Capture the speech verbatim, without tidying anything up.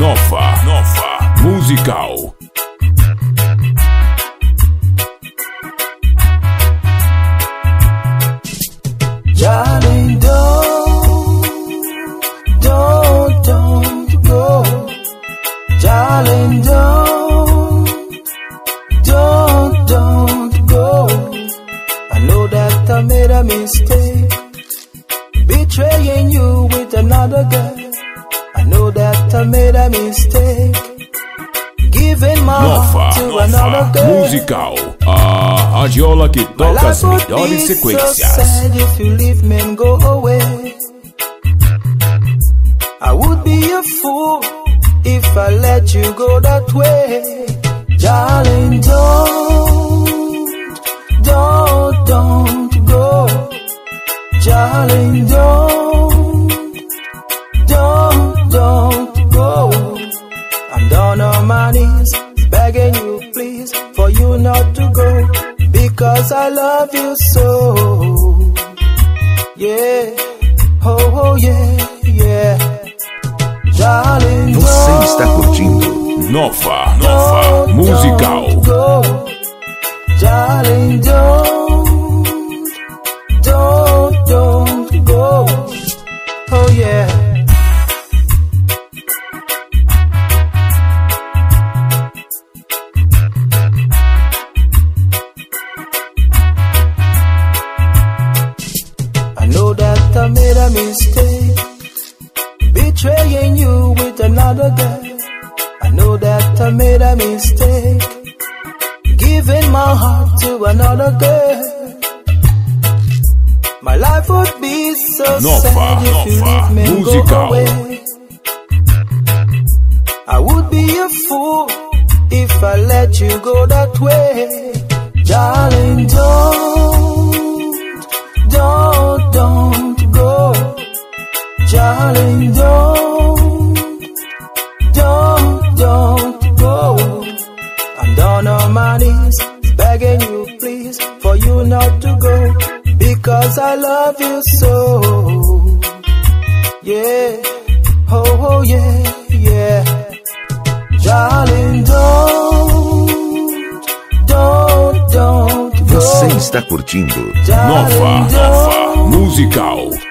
Nova, Nova Musical. Darling, don't, don't, don't go. Darling, don't, don't, don't go. I know that I made a mistake, betraying you with another girl. I know that I made a mistake, giving my Nova, heart to Nova another girl. Musical, a radiola que toca as melhores sequências. So sad if you leave me and go away. I would be a fool if I let you go that way. Darling, don't, don't, don't go. Darling, don't, don't, don't go. I'm down on my knees, begging you please, for you not to go, because I love you so. Yeah, oh, oh yeah, yeah. Darling, você está curtindo Nova, Nova Musical. Go. Darling, don't, don't, don't go. Oh yeah. I know that I made a mistake, betraying you with another girl. I know that I made a mistake, giving my heart to another girl. My life would be so Nova, sad if you Nova leave me and Musical. go away. I would be a fool if I let you go that way. Darling, don't, don't, don't go. Darling, don't, don't, don't go. I'm down on my knees, begging you please, for you not to go, because I love you so. Yeah, oh, oh yeah, yeah. Darling, don't, don't, don't go. Você está curtindo Nova, Nova Musical.